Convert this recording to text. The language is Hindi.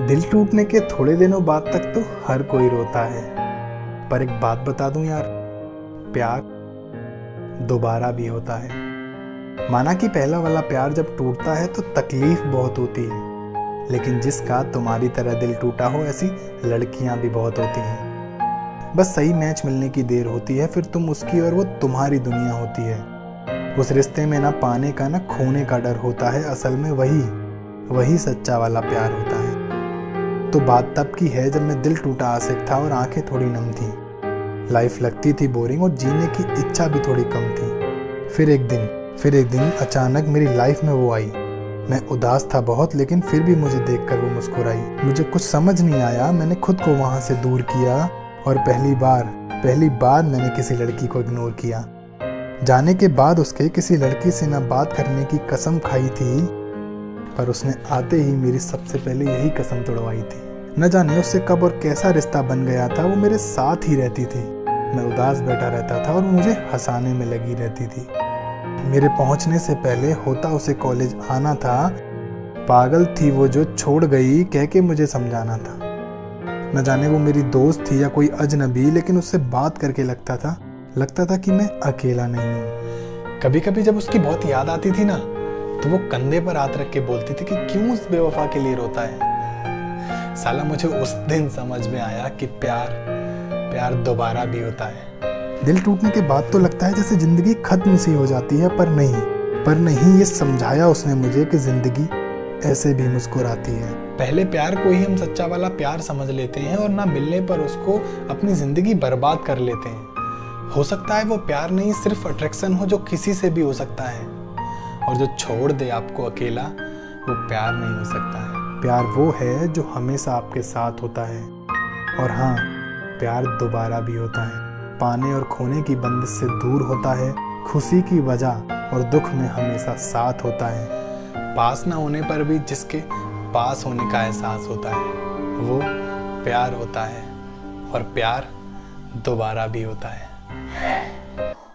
दिल टूटने के थोड़े दिनों बाद तक तो हर कोई रोता है, पर एक बात बता दूं यार, प्यार दोबारा भी होता है। माना कि पहला वाला प्यार जब टूटता है तो तकलीफ बहुत होती है, लेकिन जिसका तुम्हारी तरह दिल टूटा हो ऐसी लड़कियां भी बहुत होती हैं। बस सही मैच मिलने की देर होती है, फिर तुम उसकी और वो तुम्हारी दुनिया होती है। उस रिश्ते में ना पाने का ना खोने का डर होता है, असल में वही सच्चा वाला प्यार होता है। तो बात तब की है जब मैं दिल टूटा आशिक था और आंखें थोड़ी नम थी, लाइफ लगती थी बोरिंग और जीने की इच्छा भी थोड़ी कम थी। फिर एक दिन अचानक मेरी लाइफ में वो आई। मैं उदास था बहुत, लेकिन फिर भी मुझे देखकर वो मुस्कुराई। मुझे कुछ समझ नहीं आया, मैंने खुद को वहां से दूर किया और पहली बार मैंने किसी लड़की को इग्नोर किया। जाने के बाद उसके किसी लड़की से ना बात करने की कसम खाई थी, पर उसने आते ही मेरी सबसे पहले यही कसम तोड़वाई थी। न जाने उससे कब और कैसा रिश्ता बन गया था। वो मेरे साथ ही रहती थी, मैं उदास बैठा रहता था और वो मुझे हंसाने में लगी रहती थी। मेरे पहुंचने से पहले होता उसे कॉलेज आना था। पागल थी वो जो छोड़ गई कह के मुझे समझाना था। न जाने वो मेरी दोस्त थी या कोई अजनबी, लेकिन उससे बात करके लगता था कि मैं अकेला नहीं हूँ। कभी कभी जब उसकी बहुत याद आती थी ना, तो वो कंधे पर हाथ रख के बोलती थी कि क्यों उस बेवफा के लिए रोता है। साला मुझे उस दिन समझ में आया कि प्यार दोबारा भी होता है। दिल टूटने के बाद तो लगता है जैसे जिंदगी खत्म सी हो जाती है, पर नहीं, ये समझाया उसने मुझे कि जिंदगी ऐसे भी मुस्कुराती है। पहले प्यार को ही हम सच्चा वाला प्यार समझ लेते हैं और ना मिलने पर उसको अपनी जिंदगी बर्बाद कर लेते हैं। हो सकता है वो प्यार नहीं, सिर्फ अट्रैक्शन हो जो किसी से भी हो सकता है, और जो छोड़ दे आपको अकेला वो प्यार नहीं हो सकता है। प्यार वो है जो हमेशा आपके साथ होता है, और हाँ, प्यार दोबारा भी होता है। पाने और खोने की बंदिश से दूर होता है, खुशी की वजह और दुख में हमेशा साथ होता है। पास ना होने पर भी जिसके पास होने का एहसास होता है वो प्यार होता है, और प्यार दोबारा भी होता है।